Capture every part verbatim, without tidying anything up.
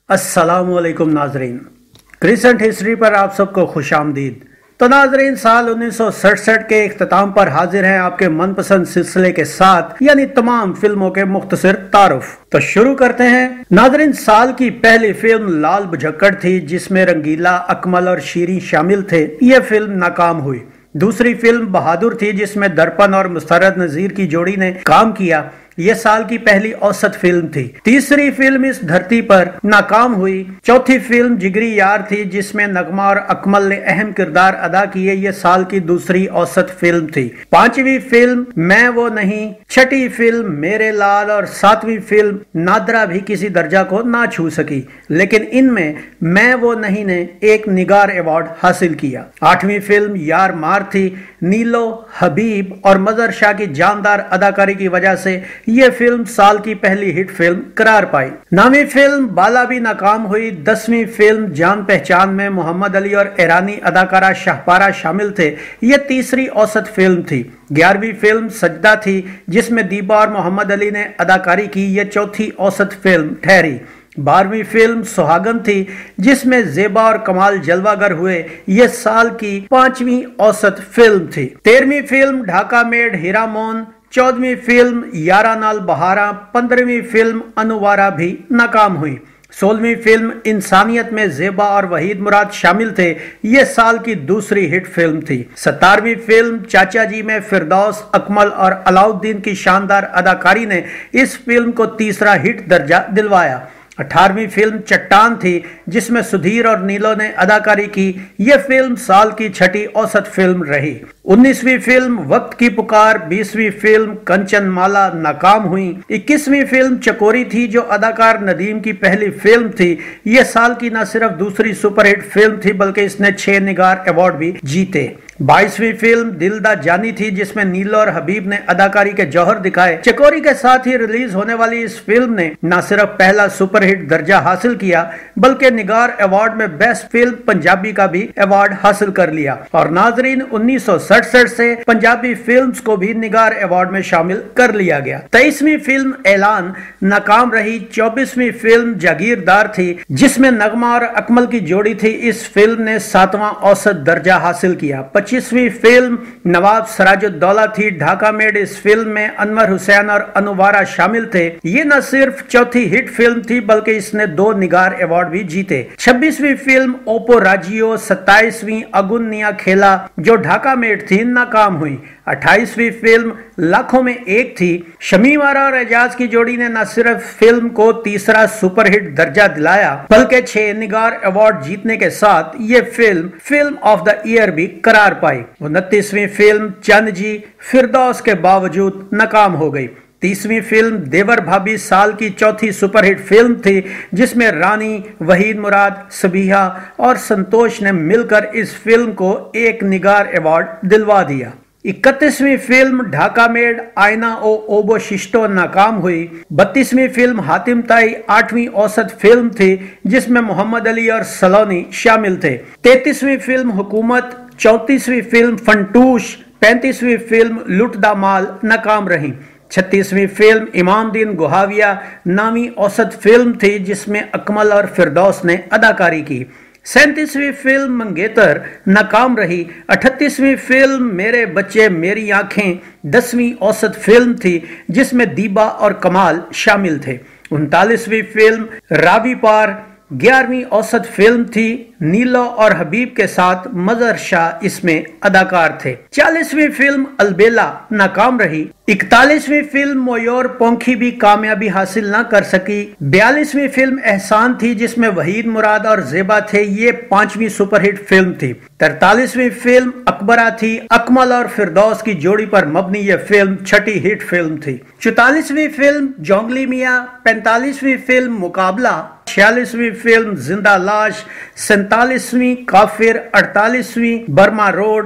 अस्सलाम वालेकुम नाजरीन, क्रिसेंट हिस्ट्री पर आप सबको खुश आमदीद। तो नाजरीन, साल उन्नीस सौ सड़सठ के इख्तिताम पर हाजिर हैं आपके मनपसंद सिलसिले के साथ, यानी तमाम फिल्मों के मुख्तसर तारुफ। तो शुरू करते हैं। नाजरीन, साल की पहली फिल्म लाल बुझक्कड़ थी, जिसमें रंगीला, अकमल और शीरी शामिल थे। यह फिल्म नाकाम हुई। दूसरी फिल्म बहादुर थी, जिसमें दर्पण और मुस्तरद नजीर की जोड़ी ने काम किया। यह साल की पहली औसत फिल्म थी। तीसरी फिल्म इस धरती पर नाकाम हुई। चौथी फिल्म जिगरी यार थी, जिसमें नगमा और अकमल ने अहम किरदार अदा किए। यह साल की दूसरी औसत फिल्म थी। पांचवी फिल्म मैं वो नहीं, छठी फिल्म मेरे लाल और सातवीं फिल्म नादरा भी किसी दर्जा को ना छू सकी, लेकिन इनमें मैं वो नहीं ने एक निगार अवार्ड हासिल किया। आठवीं फिल्म यार मार थी। नीलो, हबीब और मजर शाह की जानदार अदाकारी की वजह से यह फिल्म साल की पहली हिट फिल्म करार पाई। नौवीं फिल्म बाला भी नाकाम हुई। दसवीं फिल्म जान पहचान में मोहम्मद अली और ईरानी अदाकारा शाहपारा शामिल थे। यह तीसरी औसत फिल्म थी। ग्यारहवीं फिल्म सजदा थी, जिसमें दीबा और मोहम्मद अली ने अदाकारी की। यह चौथी औसत फिल्म ठहरी। बारहवीं फिल्म सुहागन थी, जिसमें जेबा और कमाल जलवागर हुए। यह साल की पांचवी औसत फिल्म थी। तेरहवीं फिल्म ढाका मेड हीरामोन। चौदहवीं फिल्म यारा नाल बहारा। पंद्रहवीं फिल्म अनुवारा भी नाकाम हुई। सोलहवीं फिल्म इंसानियत में जेबा और वहीद मुराद शामिल थे। यह साल की दूसरी हिट फिल्म थी। सतारहवीं फिल्म चाचा जी में फिरदौस, अकमल और अलाउद्दीन की शानदार अदाकारी ने इस फिल्म को तीसरा हिट दर्जा दिलवाया। अठारहवीं फिल्म चट्टान थी, जिसमें सुधीर और नीलो ने अदाकारी की। यह फिल्म साल की छठी औसत फिल्म रही। उन्नीसवीं फिल्म वक्त की पुकार। बीसवीं फिल्म कंचन माला नाकाम हुई। इक्कीसवीं फिल्म चकोरी थी, जो अदाकार नदीम की पहली फिल्म थी। यह साल की न सिर्फ दूसरी सुपरहिट फिल्म थी, बल्कि इसने छह निगार अवार्ड भी जीते। बाईसवीं फिल्म दिल दा जानी थी, जिसमें नीलो और हबीब ने अदाकारी के जौहर दिखाए। चकोरी के साथ ही रिलीज होने वाली इस फिल्म ने न सिर्फ पहला सुपरहिट दर्जा हासिल किया, बल्कि निगार अवार्ड में बेस्ट फिल्म पंजाबी का भी अवार्ड हासिल कर लिया। और नाजरीन, उन्नीस सौ सड़सठ से पंजाबी फिल्म्स को भी निगार अवार्ड में शामिल कर लिया गया। तेईसवीं फिल्म ऐलान नाकाम रही। चौबीसवीं फिल्म जागीरदार थी, जिसमें नगमा और अकमल की जोड़ी थी। इस फिल्म ने सातवां औसत दर्जा हासिल किया। पच्चीसवीं फिल्म नवाब सराजुद्दौला थी। ढाका मेड इस फिल्म में अनवर हुसैन और अनुवारा शामिल थे। ये न सिर्फ चौथी हिट फिल्म थी, बल्कि इसने दो निगार अवार्ड भी जीते। छब्बीसवीं फिल्म ओपो राजियो। सत्ताईसवीं अगुनिया खेला, जो ढाका मेड थी, नाकाम हुई। अट्ठाईसवीं फिल्म लाखों में एक थी। शमीम आरा और एजाज की जोड़ी ने न सिर्फ फिल्म को तीसरा सुपरहिट दर्जा दिलाया, बल्कि छह निगार अवार्ड जीतने के साथ ये film film of the year भी करार पाई। उनतीसवीं फिल्म चंद जी फिरदौस के बावजूद नाकाम हो गई। तीसवीं फिल्म देवर भाभी साल की चौथी सुपरहिट फिल्म थी, जिसमें रानी, वहीद मुराद, सबिहा और संतोष ने मिलकर इस फिल्म को एक निगार अवार्ड दिलवा दिया। इकतीसवीं फिल्म ढाका मेड आईना ओ ओबो शिष्टो नाकाम हुई। बत्तीसवीं फिल्म हातिम ताई आठवीं औसत फिल्म थी, जिसमें मोहम्मद अली और सलोनी शामिल थे। तैतीसवीं फिल्म हुकूमत। चौंतीसवीं फिल्म फंटूश। पैंतीसवीं फिल्म लुट दा माल नाकाम रही। छत्तीसवीं फिल्म इमामदीन गुहाविया नामी औसत फिल्म थी, जिसमें अकमल और फिरदौस ने अदाकारी की। सैंतीसवीं फिल्म मंगेतर नाकाम रही। अठतीसवीं फिल्म मेरे बच्चे मेरी आंखें दसवीं औसत फिल्म थी, जिसमें दीबा और कमाल शामिल थे। उनतालीसवीं फिल्म रावी पार ग्यारहवीं औसत फिल्म थी। नीलो और हबीब के साथ मजर शाह इसमें अदाकार थे। चालीसवीं फिल्म अलबेला नाकाम रही। इकतालीसवीं फिल्म मोयोर पोंखी भी कामयाबी हासिल न कर सकी। बयालीसवीं फिल्म एहसान थी, जिसमें वहीद मुराद और जेबा थे। ये पांचवी सुपरहिट फिल्म थी। तरतालीसवीं फिल्म अकबरा थी। अकमल और फिरदौस की जोड़ी पर मबनी यह फिल्म छठी हिट फिल्म थी। चौतालीसवीं फिल्म जोंगली मियाँ। पैंतालीसवीं फिल्म मुकाबला। छियालीसवीं फिल्म जिंदा लाश। सैतालीसवीं काफिर। अड़तालीसवीं बर्मा रोड।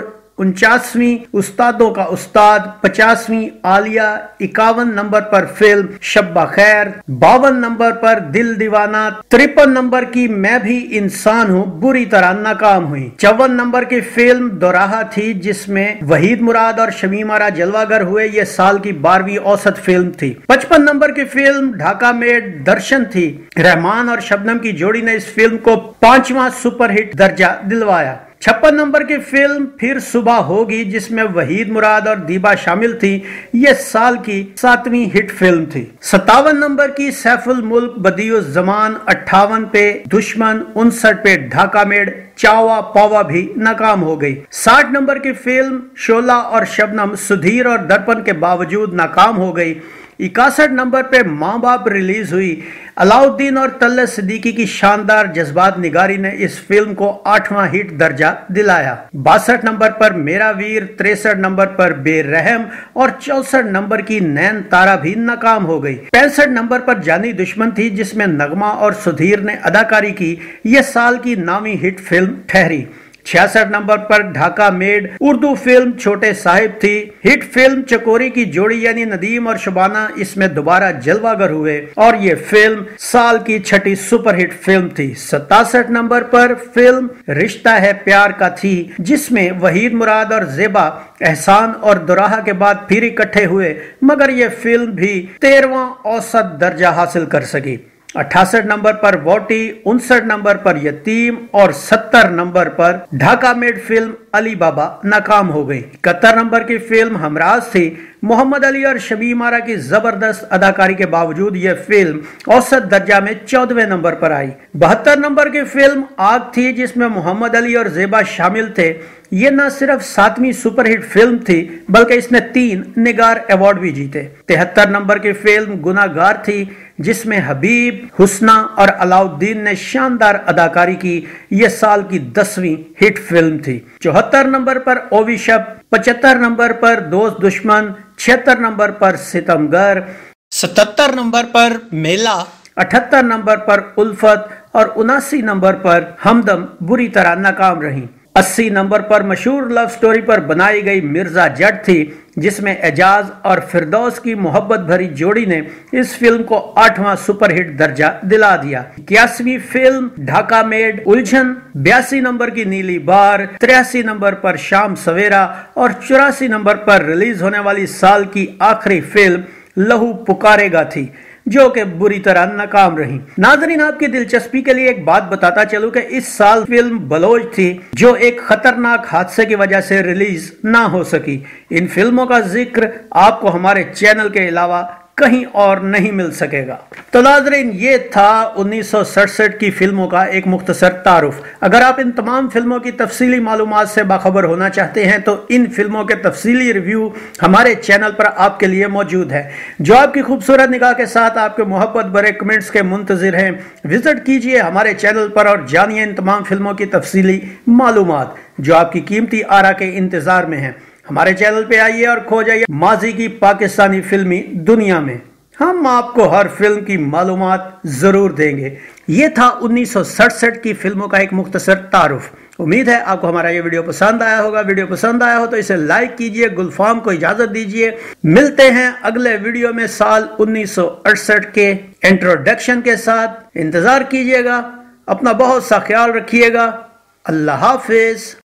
उनचासवीं उस्तादों का उस्ताद, पचासवीं आलिया, इक्यावन नंबर पर फिल्म शब्बा खैर, बावन नंबर पर दिल दीवाना, तिरपन नंबर की मैं भी इंसान हूँ बुरी तरह नाकाम हुई, चौवन नंबर की फिल्म दोराहा थी जिसमें वहीद मुराद और शमीम आरा जलवागर हुए, ये साल की बारहवीं औसत फिल्म थी। पचपन नंबर की फिल्म ढाका में दर्शन थी, रहमान और शबनम की जोड़ी ने इस फिल्म को पांचवा सुपरहिट दर्जा दिलवाया। छप्पन नंबर की फिल्म फिर सुबह होगी जिसमें वहीद मुराद और दीबा शामिल थी, ये साल की सातवीं हिट फिल्म थी। सत्तावन नंबर की सैफुल मुल्क बदियुज जमान, अट्ठावन पे दुश्मन, उनसठ पे ढाका मेड, चावा पावा भी नाकाम हो गई। साठ नंबर की फिल्म शोला और शबनम सुधीर और दर्पण के बावजूद नाकाम हो गई। इकसठ नंबर पे माँ बाप रिलीज हुई। अलाउद्दीन और तल्ला सिद्दीकी की शानदार जज्बात निगारी ने इस फिल्म को आठवां हिट दर्जा दिलाया। बासठ नंबर पर मेरा वीर, तिरसठ नंबर पर बेरहम और चौसठ नंबर की नैन तारा भी नाकाम हो गई। पैंसठ नंबर पर जानी दुश्मन थी जिसमें नगमा और सुधीर ने अदाकारी की, यह साल की नामी हिट फिल्म ठहरी। छियासठ नंबर पर ढाका मेड उर्दू फिल्म छोटे साहिब थी। हिट फिल्म चकोरी की जोड़ी यानी नदीम और शबाना इसमें दोबारा जलवागर हुए और ये फिल्म साल की छठी सुपरहिट फिल्म थी। सतासठ नंबर पर फिल्म रिश्ता है प्यार का थी जिसमें वहीद मुराद और जेबा एहसान और दोराहा के बाद फिर इकट्ठे हुए, मगर ये फिल्म भी तेरहवां औसत दर्जा हासिल कर सकी। अट्ठासठ नंबर पर वोटी, उनसठ नंबर पर यतीम और सत्तर नंबर पर ढाका मेड फिल्म अली बाबा नाकाम हो गई। इकहत्तर नंबर की फिल्म हमराज थी। मोहम्मद अली और शमीम आरा की जबरदस्त अदाकारी के बावजूद यह फिल्म औसत दर्जा में चौदहवें नंबर पर आई। बहत्तर नंबर की फिल्म आग थी जिसमें मोहम्मद अली और जेबा शामिल थे। ये न सिर्फ सातवीं सुपरहिट फिल्म थी बल्कि इसने तीन निगार अवार्ड भी जीते। तिहत्तर नंबर की फिल्म गुनाहगार थी जिसमें हबीब, हुस्ना और अलाउद्दीन ने शानदार अदाकारी की, यह साल की दसवीं हिट फिल्म थी। चौहत्तर नंबर पर ओविशप, पचहत्तर नंबर पर दोस्त दुश्मन, छिहत्तर नंबर पर सितमगर, सतहत्तर नंबर पर मेला, अठहत्तर नंबर पर उल्फत और उनासी नंबर पर हमदम बुरी तरह नाकाम रही। अस्सी नंबर पर मशहूर लव स्टोरी पर बनाई गई मिर्जा जट थी जिसमें एजाज और फिरदौस की मोहब्बत भरी जोड़ी ने इस फिल्म को आठवां सुपरहिट दर्जा दिला दिया। इक्यासीवीं फिल्म ढाका मेड उलझन, बयासी नंबर की नीली बार, तिरासी नंबर पर शाम सवेरा और चौरासी नंबर पर रिलीज होने वाली साल की आखिरी फिल्म लहू पुकारेगा थी जो कि बुरी तरह नाकाम रही। नाजरीन, आपकी दिलचस्पी के लिए एक बात बताता चलूं कि इस साल फिल्म बलोच थी जो एक खतरनाक हादसे की वजह से रिलीज ना हो सकी। इन फिल्मों का जिक्र आपको हमारे चैनल के अलावा कहीं और नहीं मिल सकेगा। तो नाज़रीन, ये था उन्नीस सौ सड़सठ की फिल्मों का एक मुख्तसर तारुफ। अगर आप इन तमाम फिल्मों की तफसीली मालूमात से बाखबर होना चाहते हैं तो इन फिल्मों के तफसीली रिव्यू हमारे चैनल पर आपके लिए मौजूद है, जो आपकी खूबसूरत निगाह के साथ आपके मोहब्बत भरे कमेंट्स के मुंतजिर हैं। विजिट कीजिए हमारे चैनल पर और जानिए इन तमाम फिल्मों की तफसीली मालूमात जो आपकी कीमती आरा के इंतजार में है। हमारे चैनल पे आइए और खो जाइए माजी की पाकिस्तानी फिल्मी दुनिया में। हम आपको हर फिल्म की मालूमात जरूर देंगे। ये था उन्नीस सौ सड़सठ की फिल्मों का एक मुख्तसर तारुफ। उम्मीद है आपको हमारा ये वीडियो पसंद आया होगा। वीडियो पसंद आया हो तो इसे लाइक कीजिए, गुलफाम को इजाजत दीजिए। मिलते हैं अगले वीडियो में साल उन्नीस सौ अड़सठ के इंट्रोडक्शन के साथ। इंतजार कीजिएगा। अपना बहुत सा ख्याल रखिएगा। अल्लाह हाफिज।